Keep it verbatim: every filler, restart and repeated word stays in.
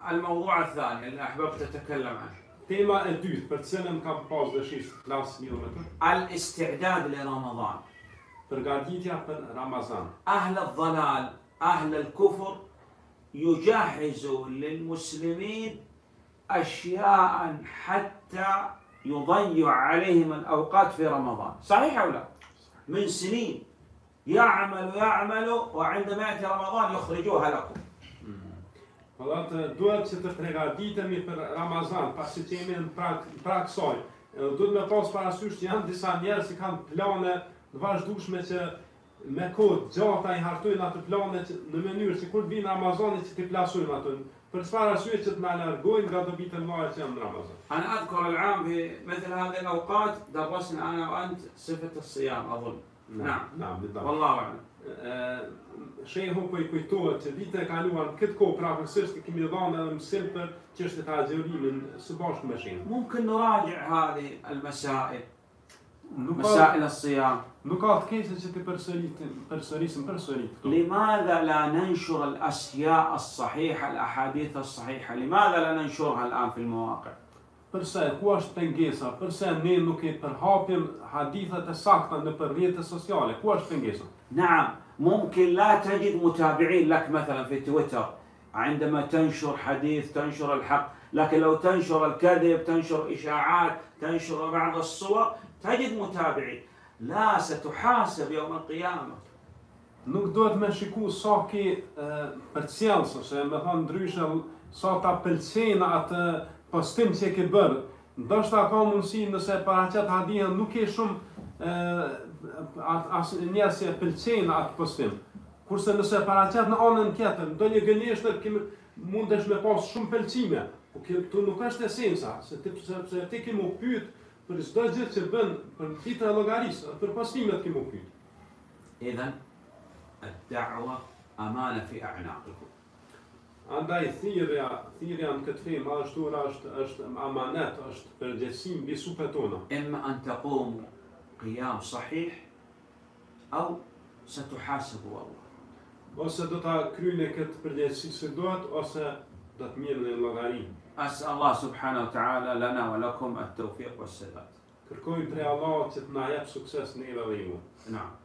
الموضوع الثاني اللي أحببت أتكلم عنه Tema e dytë për të cilën kam pas dëshirë të flas një më të. الاستعداد لرمضان. Përgatitja për Ramazan. أهل الضلال أهل الكفر يجهزوا للمسلمين أشياء حتى يضيع عليهم الأوقات في رمضان. صحيح أو لا؟ من سنين يعمل يعمل وعندما يأتي رمضان يخرجوها لكم. Pëllat duhet që të përgatitemi për Ramazan, pasi që jemi në prak, prak saj. Duhet me pas parasysh që janë disa njerëz që kanë plane të vazhdueshme që me kohë gjata i hartojnë ato plane që, në mënyrë që kur vinë Ramazani që t'i plasojnë ato. Për çfarë arsye që të na largojnë nga dobitë e mëdha që janë në Ramazan. أنا أذكر العام في مثل هذه الأوقات درسنا أنا وأنت صفة الصيام أظن. نعم. نعم بالضبط. والله أعلم. Shehu po I kujtohet që vite e kaluar në këtë kohë praktikisht kemi dhënë edhe mësim për çështjet e agjërimit së bashku me shehin. ممكن نراجع هذه المسائل. مسائل الصيام. Nuk ka të keqe që të përsëritim, përsërisim përsëri këto. لماذا لا ننشر الأشياء الصحيحة الأحاديث الصحيحة؟ لماذا لا ننشرها الآن في المواقع؟ Përse ku është pengesa? Përse ne nuk e përhapim hadithet e sakta në rrjetet sociale? Ku është pengesa? نعم ممكن لا تجد متابعين لك مثلا في تويتر عندما تنشر حديث تنشر الحق، لكن لو تنشر الكذب تنشر إشاعات تنشر بعض الصور تجد متابعين. لا ستحاسب يوم القيامة. Nuk duhet me shiku sa ke për cjellës, ose me thonë ndryshe sa ta pëlqen atë postim që ke bërë. Ndoshta ka mundësi nëse paraqet hadithin nuk ke shumë as njerëz që pëlqejnë atë postim. Kurse nëse paraqet në anën tjetër, ndonjë gënjeshtër mundesh me pas shumë pëlqime, po këtu nuk është esenca, se ti sepse ti ke më pyet për çdo gjë që bën për fitë e llogarisë, për postimet ke më pyet. إذن الدعوة أمانة في أعناقكم. Andaj thirrja, thirrja në këtë film ashtu është është amanet, është përgjegjësi mbi supet tona. إما أن تقوموا قيام صحيح أو ستحاسبوا الله. Ose do ta kryeni këtë përgjegjësi si duhet, ose do të mirën në llogari. أسأل الله سبحانه وتعالى لنا ولكم التوفيق والسداد. Kërkojmë prej Allahut që të na jap sukses në edhe ju. نعم.